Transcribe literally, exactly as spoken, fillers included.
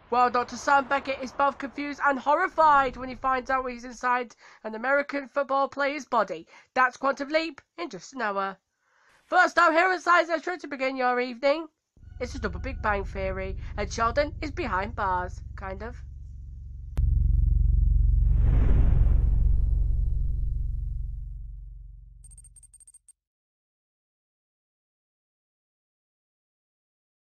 Well, Doctor Sam Beckett is both confused and horrified when he finds out he's inside an American football player's body. That's Quantum Leap in just an hour. First up, here at Science Extra to begin your evening. It's a double Big Bang Theory, and Sheldon is behind bars, kind of.